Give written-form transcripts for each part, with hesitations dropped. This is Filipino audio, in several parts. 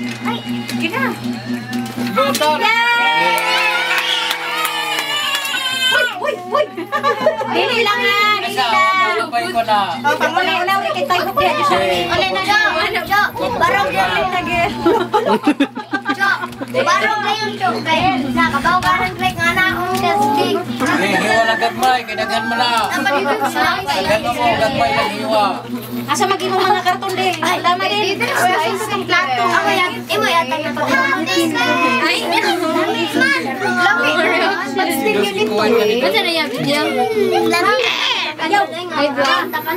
Ay, gina. Buton. Uy. Dili lang na, dili lang. Sabay ko na. Panguna-una ulit kay tayo kaya di siya. Ole na Jo. Barong galing na gel. Jo. Barong gayon Jo. Kay nakabaw ka ng click nga na akong testing. Hiwa na gagmay, kinagan mo na. Kinagan mo, gagmay na hiwa. Asa maging mo mga karton din. Dama din. Ay, itong plato. Ako yan. Imo yata na to. Ay, man. Lami. Mag-stick yun ito. Ano na yan? Lami. Ayaw. Ay, bro.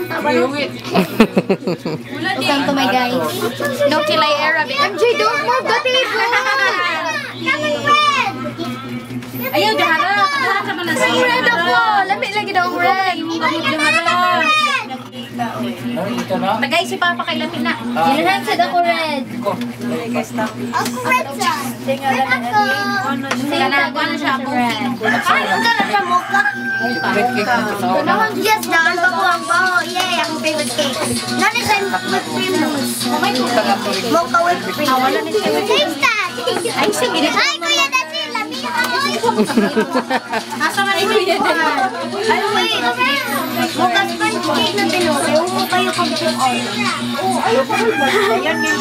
Welcome to my guys. No kilay Arabic. MJ, don't move the table. Ayaw, jahara. Jahara sa manasira. Ang red ako. Lamig lagi daw ang red. Ito na. Tagay si Papa kay Lamig na. Ginahansad ako red. Ako red sa. Kanagwa na siya ako. Ay, ang gana siya mocha. Red cake na ito sa Yes, daan pa ko ang baho. Yay, ang favorite cake. Nani sa with cream mousse. Mocha with cream. Wala ni siya with cream. Ay, sige. Ay, kuya, dati. Lamig ako. Asa man ito yan? Ay, wait. Mocha sponge cake na tinuli. Umo kayo pag-on. Ayan, yung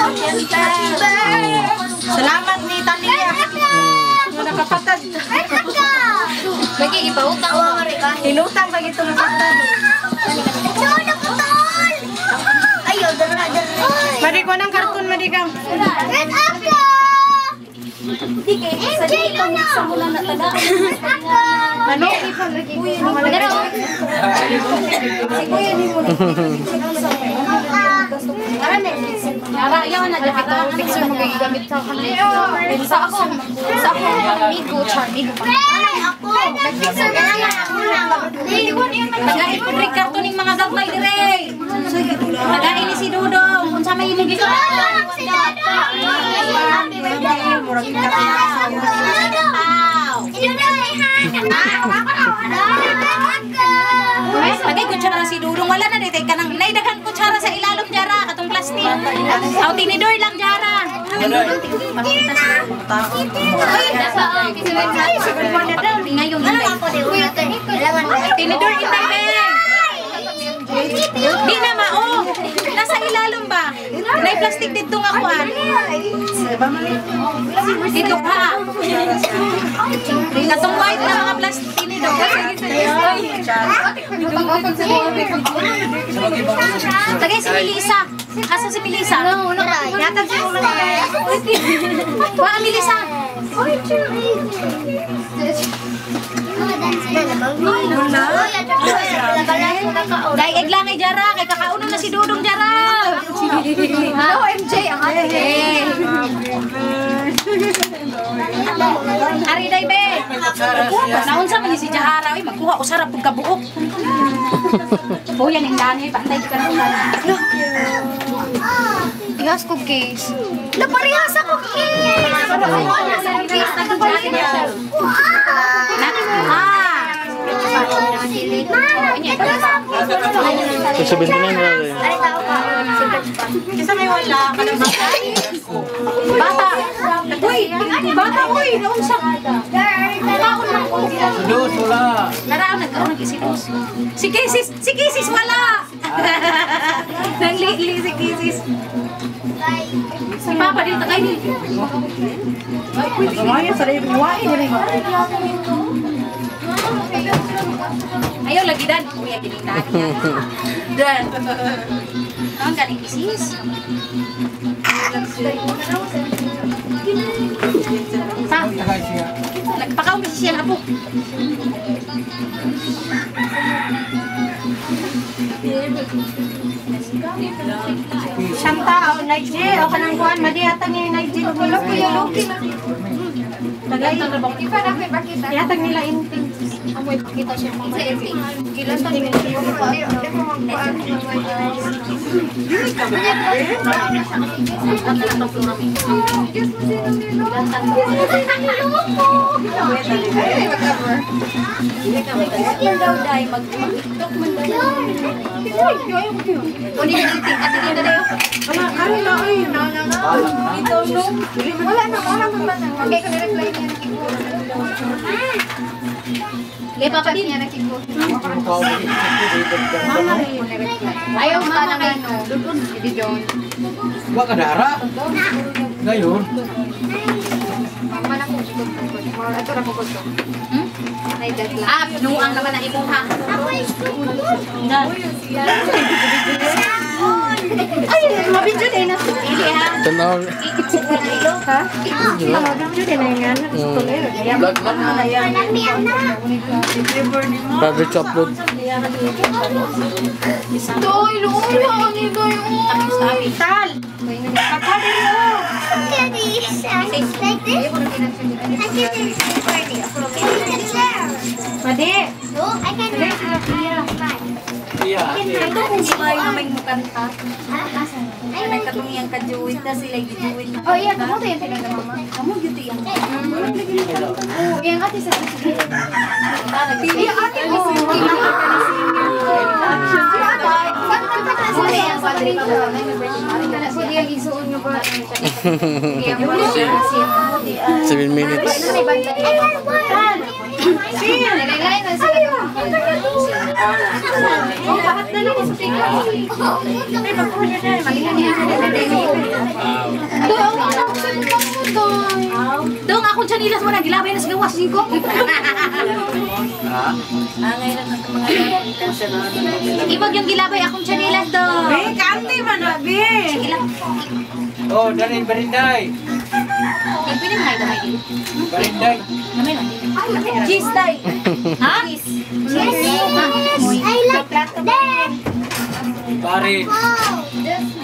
salamat ni Tania. Nakapatad. Lagi ipautang mo. Hinutang pag ito nakapatad. Ayaw, dara. Madi ko ng karton, madi ka. Red ako! Di kayo, sa dito sa mula na taga. Ano? Pero, Si Kuya ni mo. Nara, ayaw na dyan ito. picture mo kayo gamit sa kanila. Sa ako, amigo, charmigo pa. Ako! Nag-picture ka lang ako lang. Tagain po rin karton ng mga gagmay dire. Tagain ni si Dudong. Kung sa may inigit ko. Happy birthday. Murag ka Lagay kutsara na si Dudong. Wala na dito. Naidaghang kutsara sa ilalong jara. Katong plastic. Aw, tinidor lang jara. Ngayon tinidor intay be. Di na mao. Nasa ilalong ba? Nay plastic dito nga kuan. Dito pa. Katong white na mga plastic tinidor. Tagay si Melissa. Asa si Melissa? Yatag si Melissa. Wala Melissa. Dahil eglang ay jara. Kay kakauno na si Dudong jara. Hello, MJ, ang ate. Ari day be. Naunsa man ni si Jahara. Uy, magkuha ko sarap pag kabuok. Oh, yan ang dani. Pantay ka na. Ihas ko case. Naparehas ako case. Sabihin na nga rin. Kasi may wala ka na bata. Uy, bata uy, naunsa. Bakon na ko. Sulus, wala. Naraan nagkaroon ng isinos. Si Kisis wala. Nanglili si Kisis. Si Papa din tagay ni. Ayaw lagi dan. Kuya tinignan niya. Dan. Ang galing Kisis. Nagpakaw kasi siya na po. Siyang tao, Nigel, o kanang kuhan, madiyatag niya yung Nigel. Loki. Tagay. Yatag nila inting. Amoy pakita siya mga gilan tayo. Mag-tiktok man daw. O di nag-tiktok at dito dayo. Wala na, wala mo ba na? Okay, kung reply niya na kibo. Hindi, papalit niya na kibo. Ayaw mo na ano. Hindi doon. Wa ka dara. Ngayon. Mana ko kibo. Ito na ko ko. Ah, nuang naman na imuha. Ako is Ay, mabidyo din na. Hindi ha. Tanaw. Ha? Mabidyo din na yan. Vlog man na. Private upload. Doy, luya, ano doy? Tabi. Tal. Pagkali mo. like this. I can do this. Madi. No, I can do Iya. Ito kung sumay na may mukanta. I Ay, like katong yang kajuwit na sila gijuwit. Oh iya, kamu to yung tinaga mama. Kamu gitu yang. Oh, yang ate sa sige. Pili ate mo. So dia isuon nyo ba? 7 minutes. Nalilay na sila. Oh, lahat na lang sa tingin. Ay, magkuha na. Malihan niya. Doon ako sa doon. Doon ako dyan nilas mo na. Gilabay na sa gawas ko. Ibag yung gilabay akong dyan nilas doon. Be, kante man na, be. Sige lang. Oh, dari Barinday. Pwede mo na ito. Barinday. Cheese tayo. Ha? Cheese. Yes, I like that. Barin. Oh.